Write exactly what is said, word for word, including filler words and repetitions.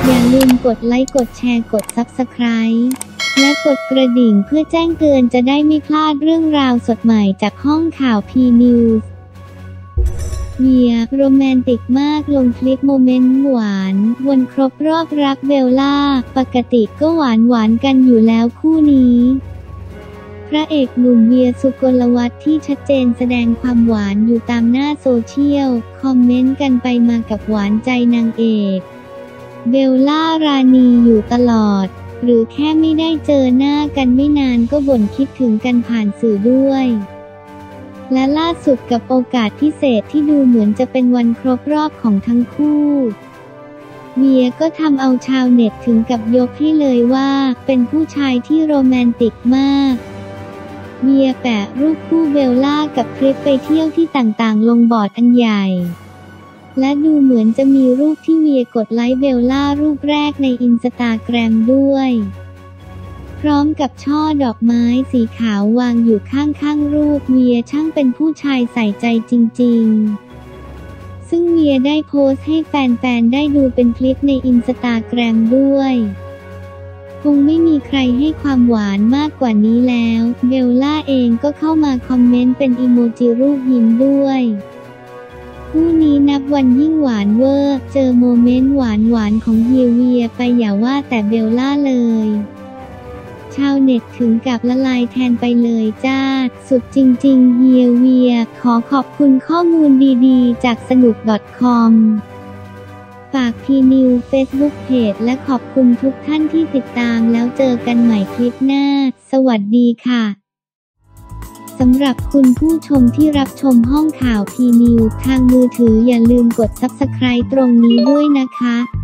อย่าลืมกดไลค์กดแชร์กด ซับสไครบ์ และกดกระดิ่งเพื่อแจ้งเตือนจะได้ไม่พลาดเรื่องราวสดใหม่จากห้องข่าวพีนิวส์เวียโรแมนติกมากลงคลิปโมเมนต์หวานวันครบรอบรักเบลล่าปกติก็หวานหวานกันอยู่แล้วคู่นี้พระเอกหนุ่มเวียสุกลวัฒน์ที่ชัดเจนแสดงความหวานอยู่ตามหน้าโซเชียลคอมเมนต์กันไปมากับหวานใจนางเอกเบลล่ารานีอยู่ตลอดหรือแค่ไม่ได้เจอหน้ากันไม่นานก็บ่นคิดถึงกันผ่านสื่อด้วยและล่าสุดกับโอกาสพิเศษที่ดูเหมือนจะเป็นวันครบรอบของทั้งคู่เวียก็ทำเอาชาวเน็ตถึงกับยกให้เลยว่าเป็นผู้ชายที่โรแมนติกมากเวียแปะรูปคู่เบลล่ากับทริปไปเที่ยวที่ต่างๆลงบอร์ดอันใหญ่และดูเหมือนจะมีรูปที่เวียกดไลค์เบลล่ารูปแรกในอินสตาแกรมด้วยพร้อมกับช่อดอกไม้สีขาววางอยู่ข้างๆรูปเวียช่างเป็นผู้ชายใส่ใจจริงๆซึ่งเวียได้โพสต์ให้แฟนๆได้ดูเป็นคลิปในอินสตาแกรมด้วยคงไม่มีใครให้ความหวานมากกว่านี้แล้วเบลล่าเองก็เข้ามาคอมเมนต์เป็นอีโมจิรูปยิ้มด้วยคู่นี้นับวันยิ่งหวานเวอร์เจอโมเมนต์หวานๆของเฮียเวียไปอย่าว่าแต่เบลล่าเลยชาวเน็ตถึงกับละลายแทนไปเลยจ้าสุดจริงๆเฮียเวียขอขอบคุณข้อมูลดีๆจากสนุก .com ฝากพีนิวเฟซบุ๊กเพจและขอบคุณทุกท่านที่ติดตามแล้วเจอกันใหม่คลิปหน้าสวัสดีค่ะสำหรับคุณผู้ชมที่รับชมห้องข่าวพีนิวทางมือถืออย่าลืมกด ซับสไครบ์ ตรงนี้ด้วยนะคะ